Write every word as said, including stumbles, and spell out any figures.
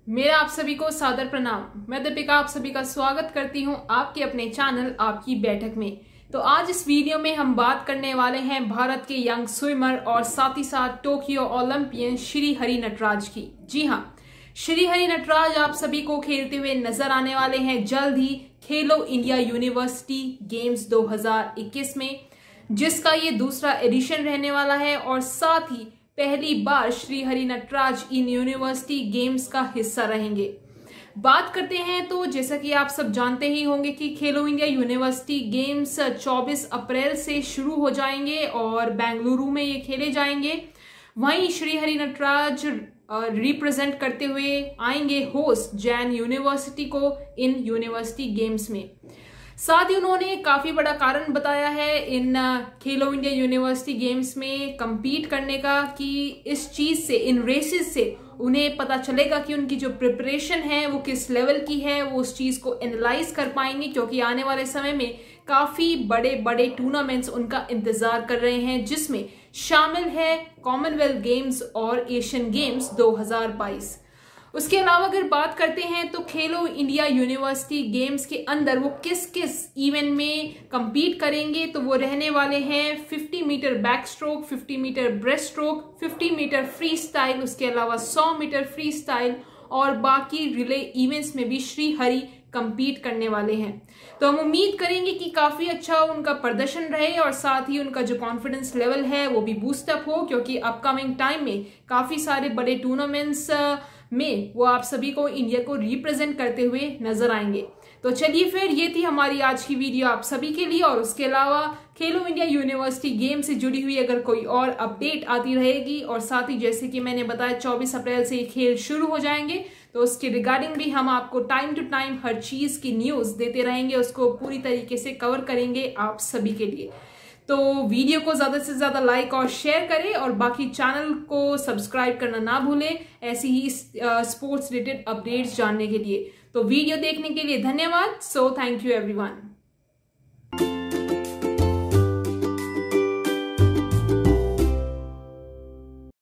मेरा आप सभी को सादर प्रणाम। मैं दीपिका आप सभी का स्वागत करती हूं आपके अपने चैनल आपकी बैठक में। तो आज इस वीडियो में हम बात करने वाले हैं भारत के यंग स्विमर और साथ ही साथ टोक्यो ओलंपियन श्री हरि नटराज की। जी हाँ, श्री हरि नटराज आप सभी को खेलते हुए नजर आने वाले हैं जल्द ही खेलो इंडिया यूनिवर्सिटी गेम्स दो हज़ार इक्कीस में, जिसका ये दूसरा एडिशन रहने वाला है और साथ ही पहली बार श्री हरि नटराज इन यूनिवर्सिटी गेम्स का हिस्सा रहेंगे। बात करते हैं तो जैसा कि आप सब जानते ही होंगे कि खेलो इंडिया यूनिवर्सिटी गेम्स चौबीस अप्रैल से शुरू हो जाएंगे और बेंगलुरु में ये खेले जाएंगे। वहीं श्री हरि नटराज रिप्रेजेंट करते हुए आएंगे होस्ट जैन यूनिवर्सिटी को इन यूनिवर्सिटी गेम्स में। साथ ही उन्होंने काफी बड़ा कारण बताया है इन खेलो इंडिया यूनिवर्सिटी गेम्स में compete करने का कि इस चीज से, इन रेसेस से उन्हें पता चलेगा कि उनकी जो प्रिपरेशन है वो किस लेवल की है। वो उस चीज को एनालाइज कर पाएंगे क्योंकि आने वाले समय में काफी बड़े बड़े टूर्नामेंट्स उनका इंतजार कर रहे हैं, जिसमें शामिल है कॉमनवेल्थ गेम्स और एशियन गेम्स दो हज़ार बाईस। उसके अलावा अगर बात करते हैं तो खेलो इंडिया यूनिवर्सिटी गेम्स के अंदर वो किस किस इवेंट में compete करेंगे, तो वो रहने वाले हैं पचास मीटर बैक स्ट्रोक, पचास मीटर ब्रेस्ट स्ट्रोक, पचास मीटर फ्री स्टाइल, उसके अलावा सौ मीटर फ्री स्टाइल और बाकी रिले इवेंट्स में भी श्री हरि compete करने वाले हैं। तो हम उम्मीद करेंगे कि काफी अच्छा उनका प्रदर्शन रहे और साथ ही उनका जो कॉन्फिडेंस लेवल है वो भी बूस्ट अप हो, क्योंकि अपकमिंग टाइम में काफी सारे बड़े टूर्नामेंट्स में वो आप सभी को इंडिया को रिप्रेजेंट करते हुए नजर आएंगे। तो चलिए फिर, ये थी हमारी आज की वीडियो आप सभी के लिए। और उसके अलावा खेलो इंडिया यूनिवर्सिटी गेम से जुड़ी हुई अगर कोई और अपडेट आती रहेगी और साथ ही जैसे कि मैंने बताया चौबीस अप्रैल से ये खेल शुरू हो जाएंगे, तो उसके रिगार्डिंग भी हम आपको टाइम टू टाइम हर चीज की न्यूज देते रहेंगे, उसको पूरी तरीके से कवर करेंगे आप सभी के लिए। तो वीडियो को ज्यादा से ज्यादा लाइक और शेयर करें और बाकी चैनल को सब्सक्राइब करना ना भूलें ऐसी ही स्पोर्ट्स रिलेटेड अपडेट्स जानने के लिए। तो वीडियो देखने के लिए धन्यवाद। So thank you everyone.